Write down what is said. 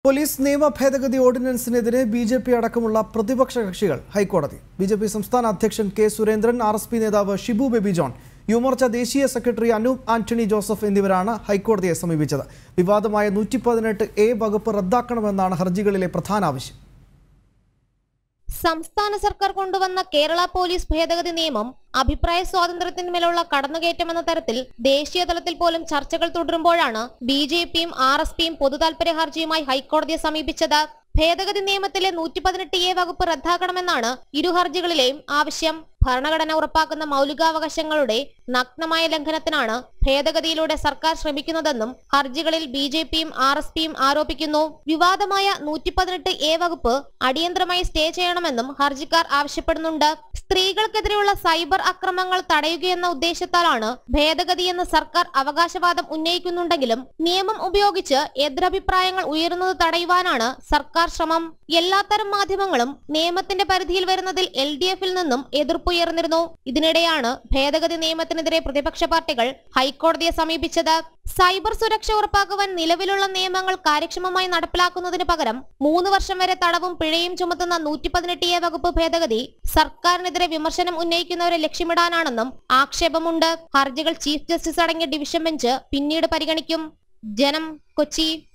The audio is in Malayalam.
പോലീസ് നിയമ ഭേദഗതി ഓർഡിനൻസിനെതിരെ ബിജെപി അടക്കമുള്ള പ്രതിപക്ഷ കക്ഷികൾ ഹൈക്കോടതി. ബിജെപി സംസ്ഥാന അധ്യക്ഷൻ കെ സുരേന്ദ്രൻ, ആർഎസ്പി നേതാവ് ഷിബു ബേബി ജോൺ, യുവമോർച്ച ദേശീയ സെക്രട്ടറി അനൂപ് ആന്റണി ജോസഫ് എന്നിവരാണ് ഹൈക്കോടതിയെ സമീപിച്ചത്. വിവാദമായ 118A വകുപ്പ് റദ്ദാക്കണമെന്നാണ് ഹർജികളിലെ പ്രധാന ആവശ്യം. സംസ്ഥാന സർക്കാർ കൊണ്ടുവന്ന കേരള പോലീസ് ഭേദഗതി നിയമം അഭിപ്രായ സ്വാതന്ത്ര്യത്തിന്മേലുള്ള കടന്നുകയറ്റമെന്ന തരത്തിൽ ദേശീയ തലത്തിൽ പോലും ചർച്ചകൾ തുടരുമ്പോഴാണ് ബിജെപിയും ആർഎസ്പിയും പൊതുതാൽപര്യ ഹർജിയുമായി ഹൈക്കോടതിയെ സമീപിച്ചത്. ഭേദഗതി നിയമത്തിലെ 118A വകുപ്പ് റദ്ദാക്കണമെന്നാണ് ഇരു ഹർജികളിലെയും ആവശ്യം. ഭരണഘടന ഉറപ്പാക്കുന്ന മൗലികാവകാശങ്ങളുടെ നഗ്നമായ ലംഘനത്തിനാണ് ഭേദഗതിയിലൂടെ സർക്കാർ ശ്രമിക്കുന്നതെന്നും ഹർജികളിൽ ബിജെപിയും ആർഎസ്പിയും ആരോപിക്കുന്നു. വിവാദമായ 118A വകുപ്പ് അടിയന്തരമായി സ്റ്റേ ചെയ്യണമെന്നും ഹർജിക്കാർ ആവശ്യപ്പെടുന്നുണ്ട്. സ്ത്രീകൾക്കെതിരെയുള്ള സൈബർ അക്രമങ്ങൾ തടയുകയെന്ന ഉദ്ദേശത്താലാണ് ഭേദഗതിയെന്ന് സർക്കാർ അവകാശവാദം ഉന്നയിക്കുന്നുണ്ടെങ്കിലും നിയമം ഉപയോഗിച്ച് എതിരഭിപ്രായങ്ങൾ ഉയരുന്നത് തടയുവാനാണ് സർക്കാർ ശ്രമം. എല്ലാത്തരം മാധ്യമങ്ങളും നിയമത്തിന്റെ പരിധിയിൽ വരുന്നതിൽ LDFൽ നിന്നും എതിർപ്പുയർന്നിരുന്നു. ഇതിനിടെയാണ് ഭേദഗതി നിയമത്തിനെതിരെ പ്രതിപക്ഷ പാർട്ടികൾ ഹൈക്കോടതിയെ സമീപിച്ചത്. സൈബർ സുരക്ഷ ഉറപ്പാക്കുവാൻ നിലവിലുള്ള നിയമങ്ങൾ കാര്യക്ഷമമായി നടപ്പിലാക്കുന്നതിന് പകരം 3 വർഷം വരെ തടവും പിഴയും ചുമത്തുന്ന 118A വകുപ്പ് ഭേദഗതി സർക്കാരിനെതിരെ വിമർശനം ഉന്നയിക്കുന്നവരെ ലക്ഷ്യമിടാനാണെന്നും ആക്ഷേപമുണ്ട്. ഹർജികൾ ചീഫ് ജസ്റ്റിസ് അടങ്ങിയ ഡിവിഷൻ ബെഞ്ച് പിന്നീട് പരിഗണിക്കും. ജനം, കൊച്ചി.